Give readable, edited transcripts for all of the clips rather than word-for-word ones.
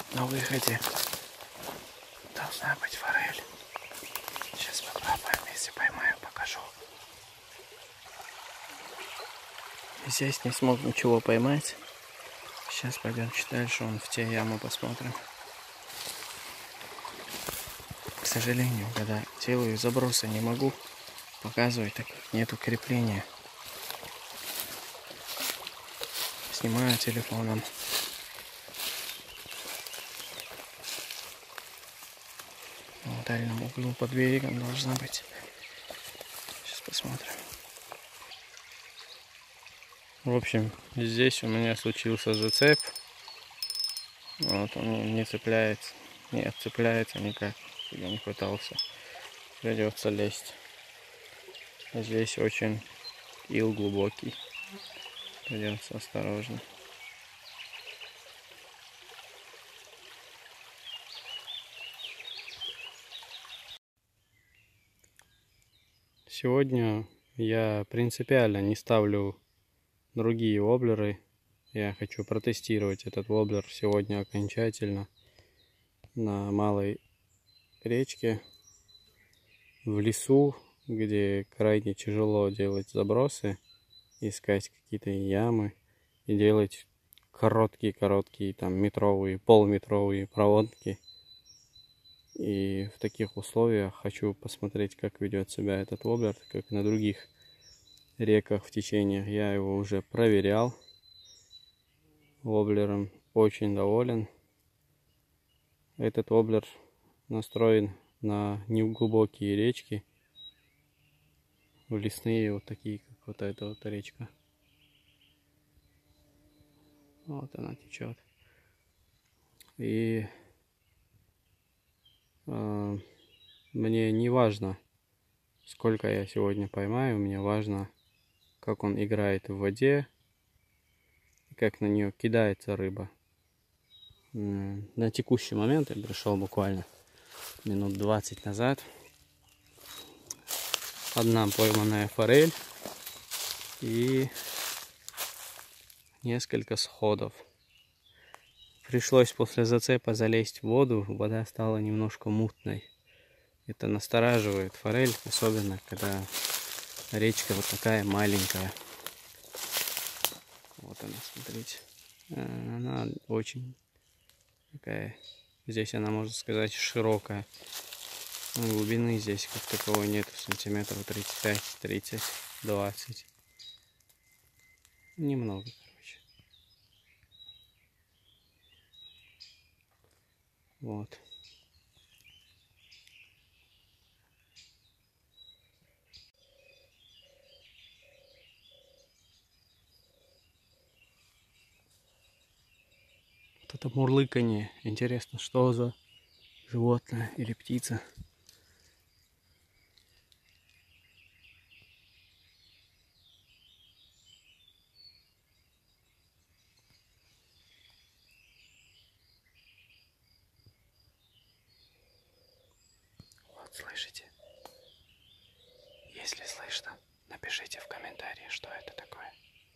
На выходе должна быть форель. Сейчас попробуем, если поймаю, покажу. Здесь не смог ничего поймать. Сейчас пойдем дальше, вон в те ямы посмотрим. К сожалению, когда делаю забросы, не могу показывать, так как нету крепления. Снимаю телефоном. В дальнем углу под берегом должна быть. Сейчас посмотрим. В общем, здесь у меня случился зацеп. Вот он не цепляется, не отцепляется никак. Я не пытался. Придется лезть. Здесь очень ил глубокий. Придется осторожно. Сегодня я принципиально не ставлю другие воблеры. Я хочу протестировать этот воблер сегодня окончательно на малой речке, в лесу, где крайне тяжело делать забросы, искать какие-то ямы и делать короткие, там метровые, полуметровые проводки. И в таких условиях хочу посмотреть, как ведет себя этот воблер, как на других реках в течениях. Я его уже проверял. Воблером очень доволен. Этот воблер настроен на неглубокие речки, в лесные, вот такие, как вот эта вот речка. Вот она течет. И мне не важно, сколько я сегодня поймаю, мне важно, как он играет в воде, как на нее кидается рыба. На текущий момент я пришел буквально минут 20 назад. Одна пойманная форель и несколько сходов. Пришлось после зацепа залезть в воду, вода стала немножко мутной. Это настораживает форель, особенно когда речка вот такая маленькая. Вот она, смотрите. Она очень такая, здесь она, можно сказать, широкая. Глубины здесь как таковой нету, сантиметров 35, 30, 20. Немного, короче. Вот. Вот это мурлыканье. Интересно, что за животное или птица? Вот, слышите? Если слышно, напишите в комментарии, что это такое.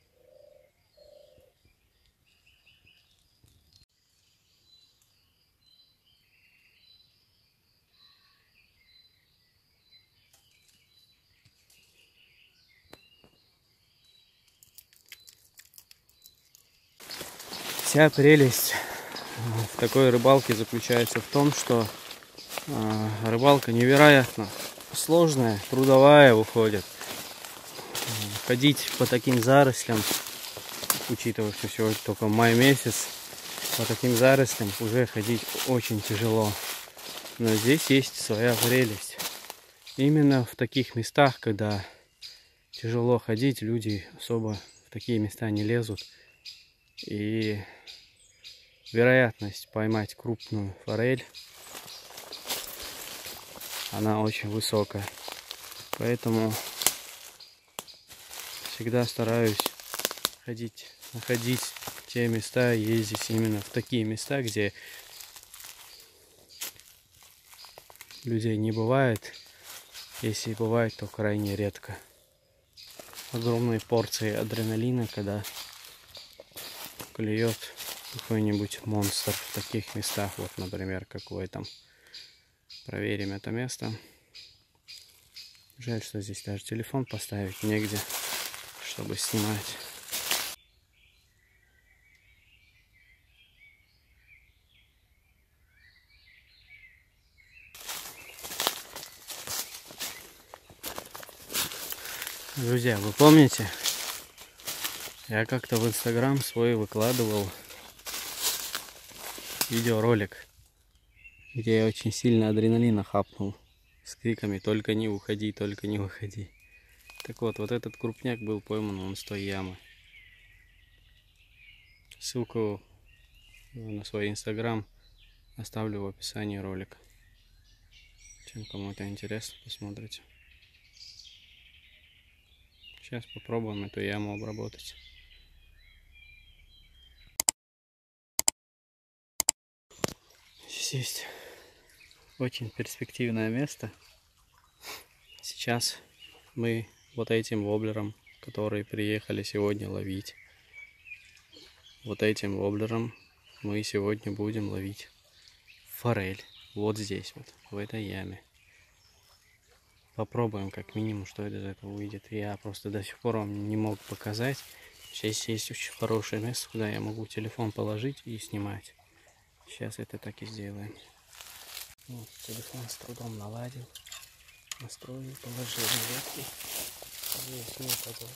Вся прелесть в такой рыбалке заключается в том, что рыбалка невероятно сложная, трудовая выходит. Ходить по таким зарослям, учитывая, что сегодня только май месяц, по таким зарослям уже ходить очень тяжело. Но здесь есть своя прелесть. Именно в таких местах, когда тяжело ходить, люди особо в такие места не лезут. И вероятность поймать крупную форель, она очень высокая. Поэтому всегда стараюсь находить те места, ездить именно в такие места, где людей не бывает. Если бывает, то крайне редко. Огромные порции адреналина, когда клюет какой-нибудь монстр в таких местах, вот, например, как в этом. Проверим это место. Жаль, что здесь даже телефон поставить негде, чтобы снимать. Друзья, вы помните, я как-то в Инстаграм свой выкладывал видеоролик, где я очень сильно адреналина хапнул с криками «Только не уходи, только не уходи». Так вот, вот этот крупняк был пойман вон с той ямы. Ссылку на свой Инстаграм оставлю в описании ролика. Чем кому-то интересно, посмотрите. Сейчас попробуем эту яму обработать. Здесь есть очень перспективное место. Сейчас мы вот этим воблером, который приехали сегодня ловить, вот этим воблером мы сегодня будем ловить форель. Вот здесь вот, в этой яме. Попробуем как минимум, что из этого выйдет. Я просто до сих пор вам не мог показать. Здесь есть очень хорошее место, куда я могу телефон положить и снимать. Сейчас это так и сделаем. Вот, телефон с трудом наладил. Настроил, положил ветки. Здесь не упадет.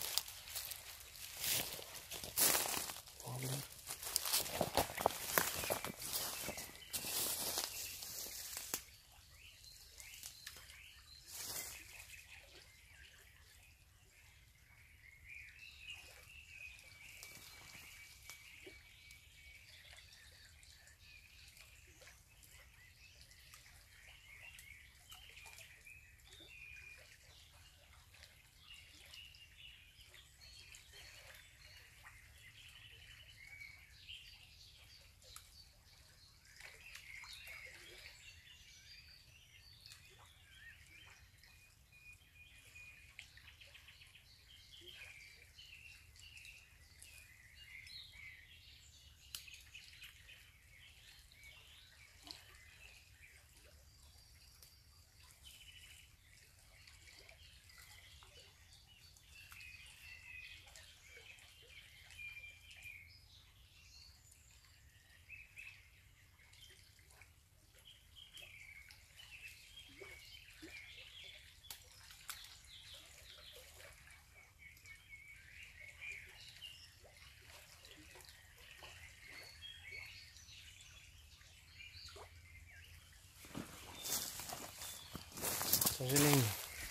К сожалению,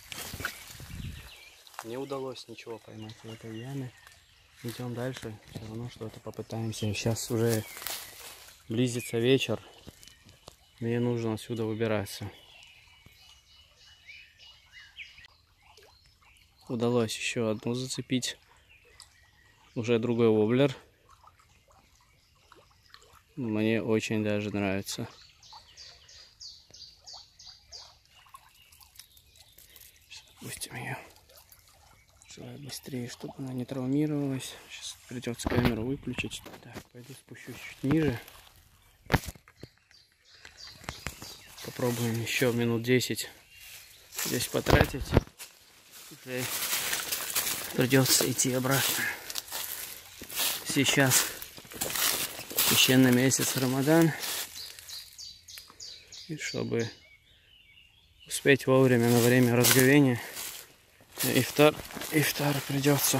не удалось ничего поймать в этой яме. Идем дальше, все равно что-то попытаемся. Сейчас уже близится вечер, мне нужно отсюда выбираться. Удалось еще одну зацепить, уже другой воблер. Мне очень даже нравится. Пустим ее. Желаю быстрее, чтобы она не травмировалась. Сейчас придется камеру выключить. Так, пойду спущусь чуть ниже. Попробуем еще минут 10 здесь потратить. Уже придется идти обратно. Сейчас священный месяц Рамадан. И чтобы успеть вовремя на время разговения, ифтар придется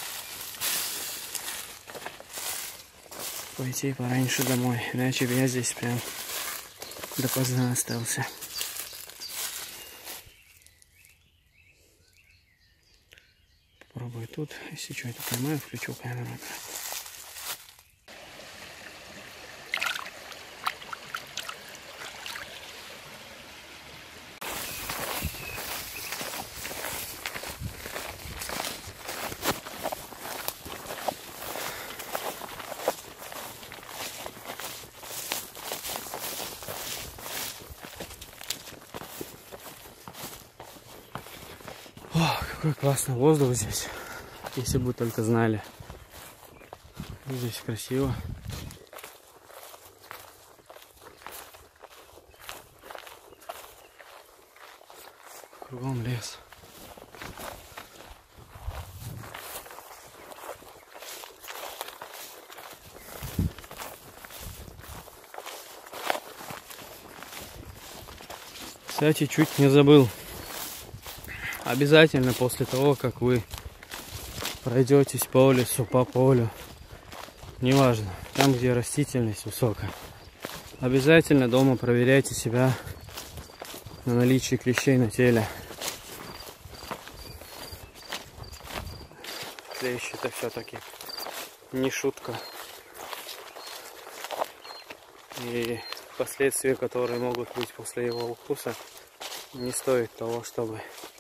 пойти пораньше домой, иначе я здесь прям допоздна остался. Попробую тут, если что-то поймаю, включу камеру. О, какой классный воздух здесь. Если бы только знали. Здесь красиво. Кругом лес. Кстати, чуть не забыл. Обязательно после того, как вы пройдетесь по лесу, по полю, неважно, там, где растительность высокая, обязательно дома проверяйте себя на наличие клещей на теле. Клещи это все-таки не шутка. И последствия, которые могут быть после его укуса, не стоит того, чтобы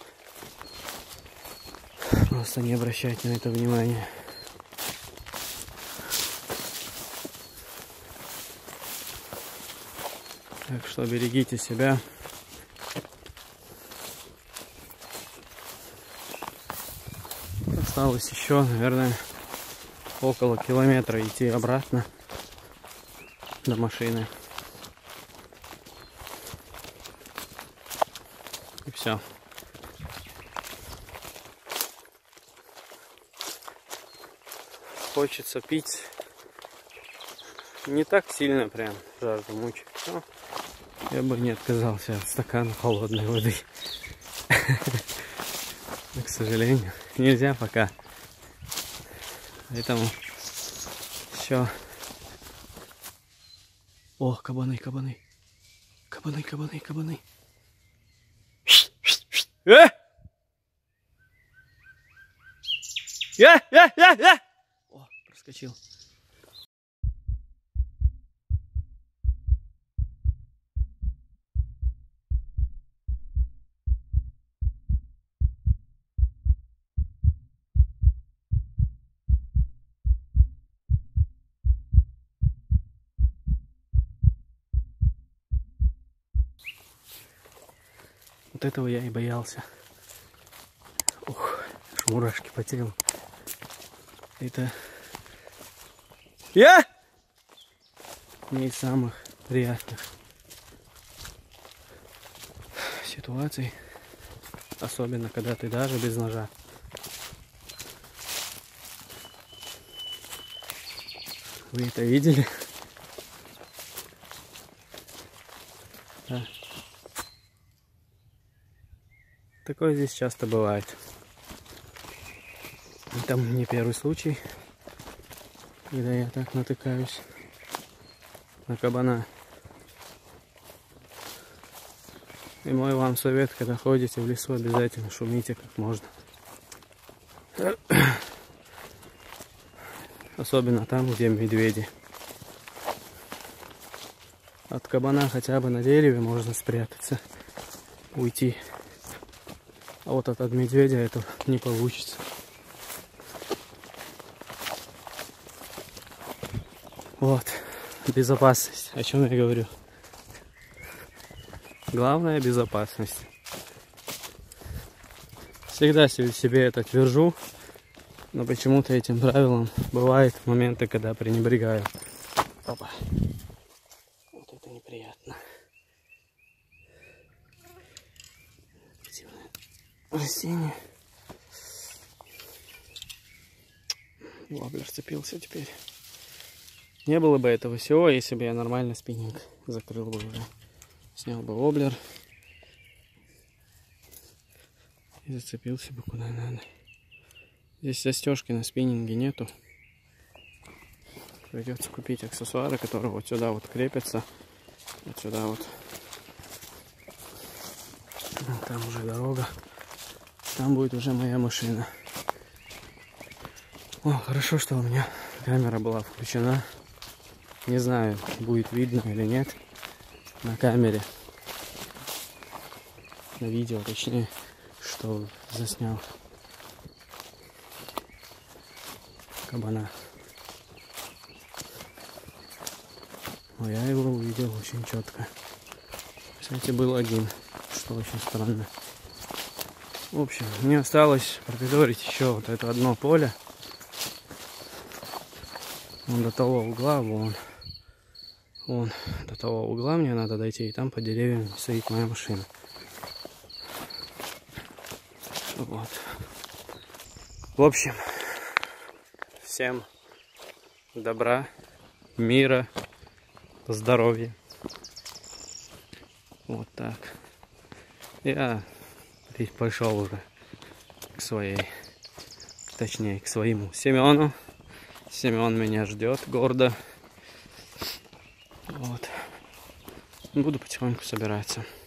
просто не обращать на это внимания. Так что берегите себя. Осталось еще, наверное, около километра идти обратно до машины. И все. Хочется пить. Не так сильно прям жажду мучить. Но я бы не отказался от стакана холодной воды. Но, к сожалению, нельзя пока. Поэтому все. О, кабаны, кабаны. Кабаны, кабаны, кабаны. О, проскочил. Вот этого я и боялся. Ух, аж мурашки по телу. Это не из самых приятных ситуаций. Особенно, когда ты даже без ножа. Вы это видели? Да. Такое здесь часто бывает. Там не первый случай, когда я так натыкаюсь на кабана. И мой вам совет, когда ходите в лесу, обязательно шумите как можно. Особенно там, где медведи. От кабана хотя бы на дереве можно спрятаться, уйти. А вот от медведя это не получится. Вот, безопасность, о чем я говорю. Главное — безопасность. Всегда себе это твержу, но почему-то этим правилом бывают моменты, когда пренебрегаю. Опа. Вот это неприятно. Растение. Воблер цепился теперь. Не было бы этого всего, если бы я нормально спиннинг закрыл бы уже. Снял бы воблер. И зацепился бы куда надо. Здесь застежки на спиннинге нету. Придется купить аксессуары, которые вот сюда вот крепятся. Вот сюда вот. Там уже дорога. Там будет уже моя машина. О, хорошо, что у меня камера была включена. Не знаю, будет видно или нет на камере. На видео, точнее, что заснял кабана. Но я его увидел очень четко. Кстати, был один, что очень странно. В общем, мне осталось пропидорить еще вот это одно поле. Вон до того угла, вон до того угла мне надо дойти, и там под деревьями стоит моя машина. Вот. В общем, всем добра, мира, здоровья. Вот так. Я пошел уже к своей, точнее, к своему Семену. Семен меня ждет гордо. Вот. Буду потихоньку собираться.